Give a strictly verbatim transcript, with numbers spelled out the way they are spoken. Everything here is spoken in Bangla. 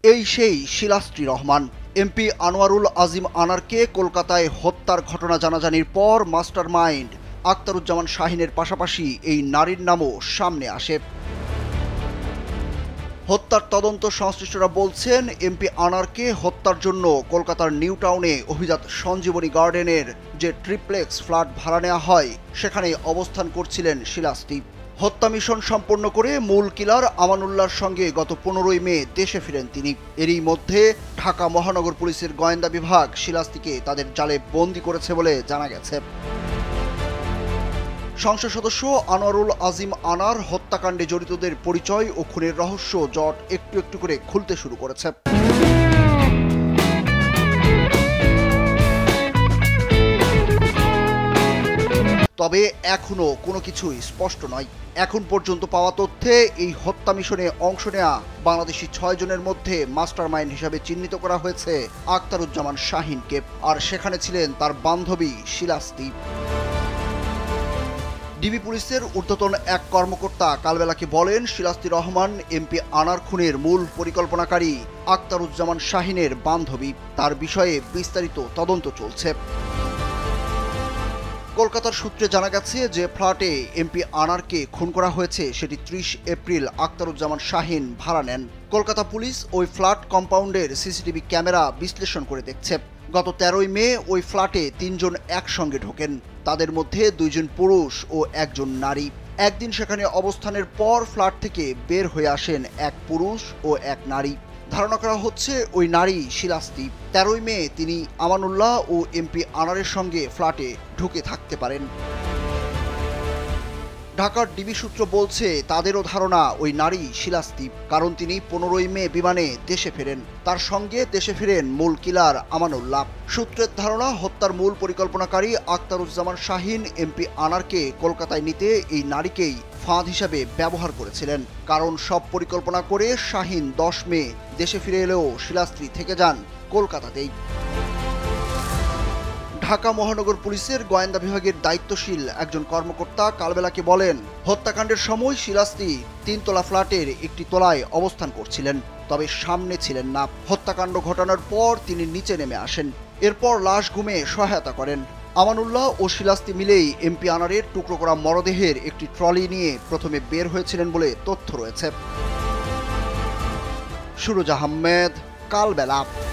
এই সেই শিলাস্ত্রী রহমান। এমপি আনোয়ারুল আজিম আনারকে কলকাতায় হত্যার ঘটনা জানাজানির পর মাস্টার মাইন্ড আখতারুজ্জামান শাহীনের পাশাপাশি এই নারীর নামও সামনে আসে। হত্যার তদন্ত সংশ্লিষ্টরা বলছেন, এমপি আনারকে হত্যার জন্য কলকাতার নিউ টাউনে অভিজাত সঞ্জীবনী গার্ডেনের যে ট্রিপ্লেক্স ফ্ল্যাট ভাড়া নেওয়া হয় সেখানে অবস্থান করছিলেন শিলাস্ত্রী। হত্যা মিশন সম্পন্ন করে মূল কিলার আমানুল্লাহর সঙ্গে গত পনেরোই মে দেশে ফিরেন তিনি। এরই মধ্যে ঢাকা মহানগর পুলিশের গোয়েন্দা বিভাগ শিলাস্ত্রীকে তাদের জালে বন্দি করেছে বলে জানা গেছে। সংসদ সদস্য আনোয়ারুল আজিম আনার হত্যাকাণ্ডে জড়িতদের পরিচয় ও খুনের রহস্য জট একটু একটু করে খুলতে শুরু করেছে। তবে এখনো কোনো কিছুই স্পষ্ট নয়। এখন পর্যন্ত পাওয়া তথ্যে এই হত্যা মিশনে অংশ নেয়া বাংলাদেশি ছয় জনের মধ্যে মাস্টার মাইন্ড হিসাবে চিহ্নিত করা হয়েছে আখতারুজ্জামান শাহীনকে, আর সেখানে ছিলেন তার বান্ধবী শিলাস্ত্রী। ডিবি পুলিশের ঊর্ধ্বতন এক কর্মকর্তা কালবেলাকে বলেন, শিলাস্ত্রী রহমান এমপি আনার খুনের মূল পরিকল্পনাকারী আখতারুজ্জামান শাহীনের বান্ধবী। তার বিষয়ে বিস্তারিত তদন্ত চলছে। কলকাতার সূত্রে জানা গেছে যে ফ্ল্যাটে এমপি আনারকে খুন করা হয়েছে সেটি ত্রিশ এপ্রিল আখতারুজ্জামান শাহীন ভাড়া নেন। কলকাতা পুলিশ ওই ফ্ল্যাট কম্পাউন্ডের সিসিটিভি ক্যামেরা বিশ্লেষণ করে দেখছে। গত তেরোই মে ওই ফ্ল্যাটে তিনজন একসঙ্গে ঢোকেন। তাদের মধ্যে দুইজন পুরুষ ও একজন নারী। একদিন সেখানে অবস্থানের পর ফ্ল্যাট থেকে বের হয়ে আসেন এক পুরুষ ও এক নারী। ধারণা করা হচ্ছে ওই নারী শিলাস্ত্রী। তেরোই মে তিনি আমানুল্লাহ ও এমপি আনারের সঙ্গে ফ্ল্যাটে ঢুকে থাকতে পারেন। ঢাকার ডিবি সূত্র বলছে, তাদেরও ধারণা ওই নারী শিলাস্ত্রী, কারণ তিনি পনেরোই মে বিমানে দেশে ফেরেন। তার সঙ্গে দেশে ফেরেন মূল কিলার আমানুল্লাহ। সূত্রের ধারণা, হত্যার মূল পরিকল্পনাকারী আখতারুজ্জামান শাহীন এমপি আনারকে কলকাতায় নিতে এই নারীকেই ফাঁদ হিসাবে ব্যবহার করেছিলেন। কারণ সব পরিকল্পনা করে শাহীন দশ মে দেশে ফিরে এলেও শিলাস্ত্রী থেকে যান কলকাতাতেই। ঢাকা মহানগর পুলিশের গোয়েন্দা বিভাগের দায়িত্বশীল একজন কর্মকর্তা কালবেলাকে বলেন, হত্যাকাণ্ডের সময় শিলাস্ত্রী তিনতলা ফ্ল্যাটের একটি তলায় অবস্থান করছিলেন, তবে সামনে ছিলেন না। হত্যাকাণ্ড ঘটানোর পর তিনি নিচে নেমে আসেন। এরপর লাশ গুমে সহায়তা করেন। আমানুল্লাহ ও শিলাস্ত্রী মিলেই এমপি আনারের টুকরো করা মরদেহের একটি ট্রলি নিয়ে প্রথমে বের হয়েছিলেন বলে তথ্য রয়েছে। সুরজ আহমেদ, কালবেলা।